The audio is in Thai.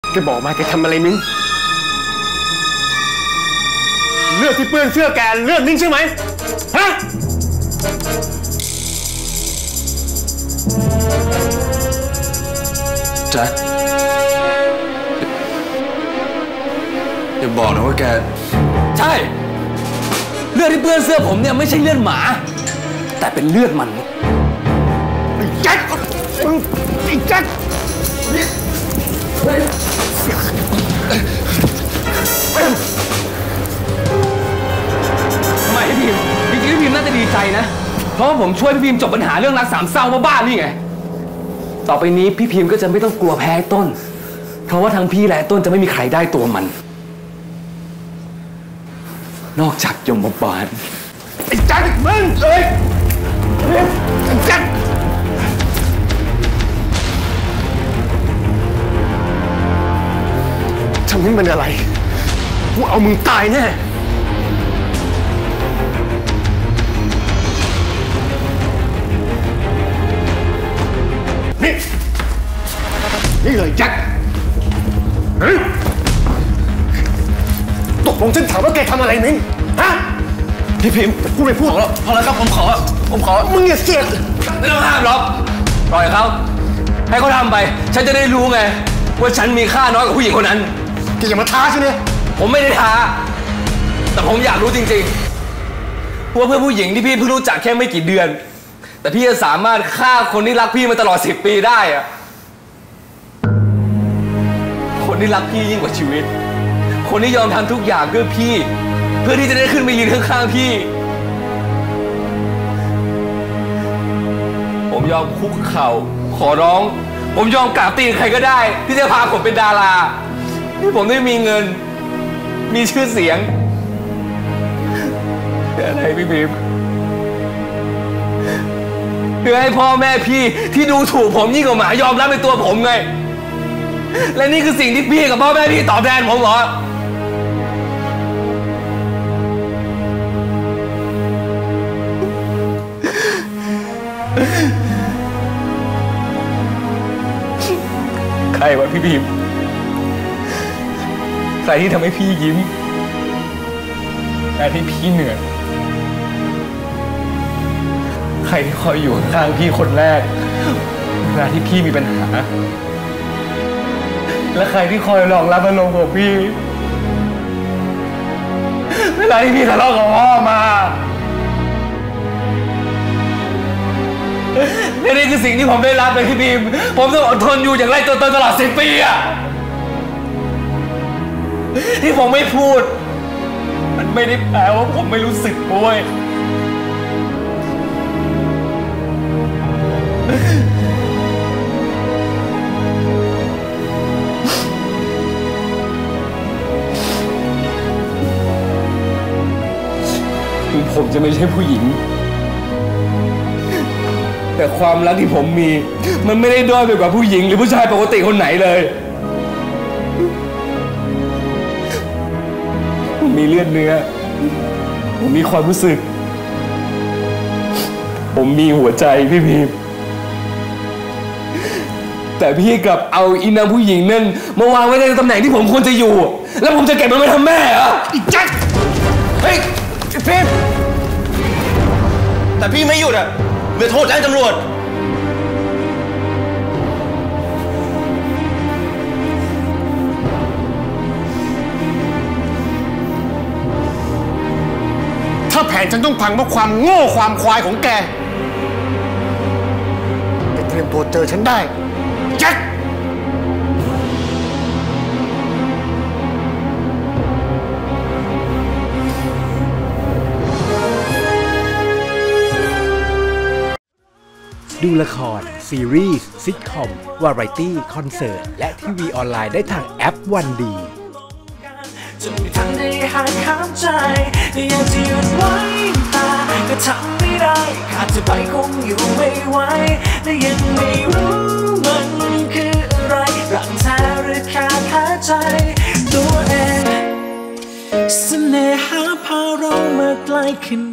แกบอกมาแกทำอะไรมิ้งเลือดที่เปื้อนเสื้อแกเลือดมิ้งใช่ไหมฮะแจ็คอย่าบอกนะว่าแกใช่เลือดที่เปื้อนเสื้อผมเนี่ยไม่ใช่เลือดหมาแต่เป็นเลือดมันไอ้แจ็คไอ้แจ็คทำไมพี่พิมจริงๆพี่พิมน่าจะดีใจนะเพราะว่าผมช่วยพี่พิมจบปัญหาเรื่องรักสามเศร้าบ้าๆนี่ไงต่อไปนี้พี่พิมก็จะไม่ต้องกลัวแพ้ต้นเพราะว่าทั้งพี่และต้นจะไม่มีใครได้ตัวมันนอกจากยมบาลไอ้แจ็คมึงเอ้ยไอ้แจ็คทำให้มันอะไรกูเอามึงตายแน่นี่เลยแจ็คตกลงฉันถามว่าแกทำอะไรมิ้งฮะพี่พิมพ์กูไม่พูดแล้วพอแล้วครับผมขอมึงอย่าเสียดไม่ต้องห้ามหรอกปล่อยเขาให้เขาทำไปฉันจะได้รู้ไงว่าฉันมีค่าน้อยกว่าผู้หญิงคนนั้นแกอย่ามาท้าฉันเลยผมไม่ได้ท้าแต่ผมอยากรู้จริงๆว่าเพื่อนผู้หญิงที่พี่เพิ่งรู้จักแค่ไม่กี่เดือนแต่พี่จะสามารถฆ่าคนที่รักพี่มาตลอด10 ปีได้อะคนที่รักพี่ยิ่งกว่าชีวิตคนที่ยอมทำทุกอย่างเพื่อพี่เพื่อที่จะได้ขึ้นไปยืนข้างๆพี่ผมยอมคุกเข่าขอร้องผมยอมกราบตีนใครก็ได้ที่จะพาผมเป็นดาราที่ผมได้มีเงินมีชื่อเสียงอะไรพี่พิมเพื่อให้พ่อแม่พี่ที่ดูถูกผมยิ่งกว่าหมายอมรับในตัวผมไงและนี่คือสิ่งที่พี่กับพ่อแม่พี่ตอบแทนผมเหรอใครวะพี่พิมใครที่ทำให้พี่ยิ้มใครที่พี่เหนื่อยใครที่คอยอยู่ข้างพี่คนแรกเวลาที่พี่มีปัญหาและใครที่คอยรองรับอารมณ์ของพี่เวลาที่พี่ทะเลาะกับพ่อมานี่คือสิ่งที่ผมได้รับเลยพี่พิมผมต้องอดทนอยู่อย่างไรตัวตนตลอด10 ปีอะที่ผมไม่พูดมันไม่ได้แปลว่าผมไม่รู้สึกด้วยถึงผมจะไม่ใช่ผู้หญิงแต่ความรักที่ผมมีมันไม่ได้ด้อยไปกว่าผู้หญิงหรือผู้ชายปกติคนไหนเลยผมมีเลือดเนื้อผมมีความรู้สึกผมมีหัวใจพี่พีแต่พี่กลับเอาอินางผู้หญิงนั่นมาวางไว้ในตำแหน่งที่ผมควรจะอยู่แล้วผมจะเก็บมันไว้ทำแม่เหรออีแจ็คเฮ้ยพี่แต่พี่ไม่หยุดอ่ะเดี๋ยวโทษแจ้งตำรวจถ้าแผนฉันต้องพังเพราะความโง่ความควายของแกเตรียมตัวเจอฉันได้แจ็คดูละครซีรีส์ซิทคอมวาไรตี้คอนเสิร์ตและทีวีออนไลน์ได้ทางแอปวันดีจะไม่ทันได้หายข้ามใจแต่อยากจะหยุดไว้ตาก็ทำไม่ได้ขาดเธอไปคงอยู่ไม่ไหวและยังไม่รู้มันคืออะไรรักแท้หรือแค่แพ้ใจตัวเองเสน่หาพาเรามาไกลขึ้น